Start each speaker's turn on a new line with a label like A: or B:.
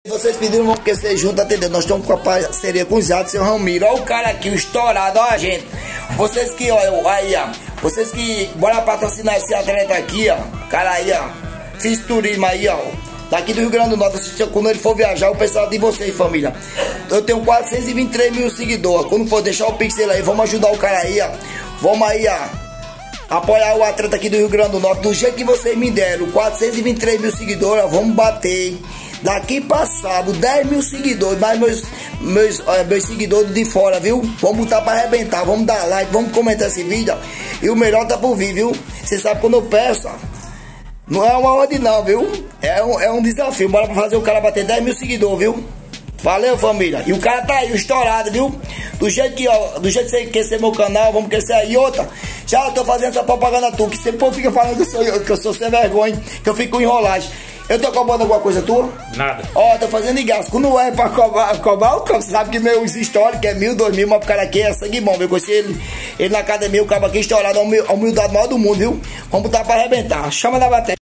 A: Vocês pediram, vamos que ser junto, entendeu? Nós estamos com a parceria com o Zé, seu Ramiro. Olha o cara aqui, o estourado, ó, gente. Vocês que, ó, aí, ó. Vocês que bora patrocinar esse atleta aqui, ó. Cara aí, ó. Fiz turismo aí, ó. Daqui do Rio Grande do Norte, quando ele for viajar, o pessoal de vocês, família. Eu tenho 423 mil seguidores. Quando for deixar o pixel aí, vamos ajudar o cara aí, ó. Vamos aí, ó. Apoiar o atleta aqui do Rio Grande do Norte do jeito que vocês me deram. 423 mil seguidores, ó. Vamos bater. Daqui pra sábado, 10 mil seguidores, mais meus seguidores de fora, viu? Vamos botar pra arrebentar, vamos dar like, vamos comentar esse vídeo, ó. E o melhor tá por vir, viu? Você sabe quando eu peço, ó, não é uma ordem não, viu? É um desafio, bora pra fazer o cara bater 10 mil seguidores, viu? Valeu, família. E o cara tá aí, estourado, viu? Do jeito que, ó, do jeito que você quer ser meu canal, vamos crescer aí. Outra, já eu tô fazendo essa propaganda tua, que sempre fica falando que eu sou sem vergonha, que eu fico com enrolagem. Eu tô cobrando alguma coisa tua?
B: Nada.
A: Ó, tô fazendo gasto. Quando é pra cobrar o campo, você sabe que meus históricos é 1.000, 2.000, mas o cara aqui é sangue bom, viu? Conheci ele na academia, o cara aqui estourado, a humildade maior do mundo, viu? Vamos botar pra arrebentar. Chama da bateria.